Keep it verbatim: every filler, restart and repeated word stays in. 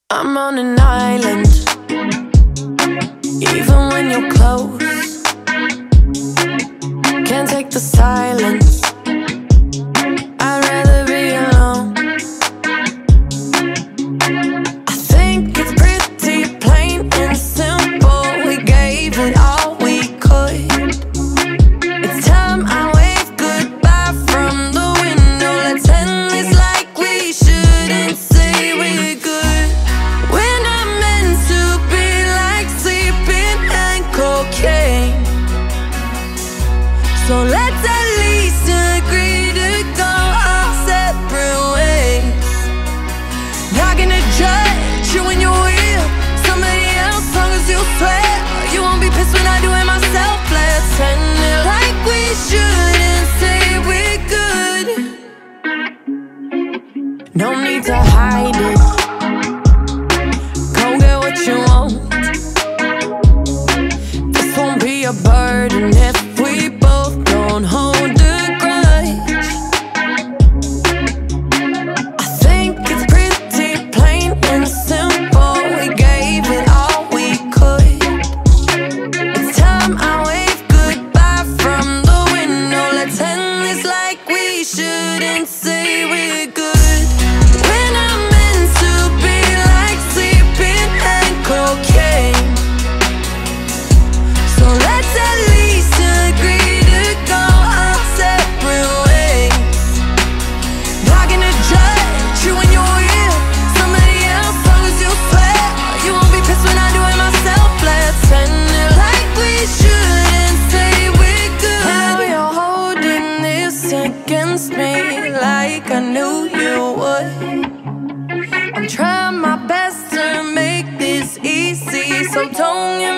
I'm on an island, even when you're close. Can't take the silence, I'd rather be alone. I think it's pretty plain and simple. We gave it all we could. It's time I wave goodbye from the window. Let's end this like we shouldn't say we're good. We're not meant to be like sleeping and cocaine, so let's at least agree to go our separate ways. Not gonna judge you when you're with somebody else, long as you swear you won't be pissed when I do it myself. Let's end it like we shouldn't say we're good. No need to hide it, go get what you want. This won't be a burden if we both don't hold a grudge. I think it's pretty plain and simple. We gave it all we could. It's time I wave goodbye from the window. Let's end this like we shouldn't say we're good. We're not meant to be like sleeping and cocaine, so let's at least agree to go our separate ways. Not gonna judge you when you're with somebody else, long as you swear you won't be pissed when I do it myself. Let's end it like we shouldn't say we're good. Now you're holding this against me like I knew you would. I'm trying my best to make this easy, so don't give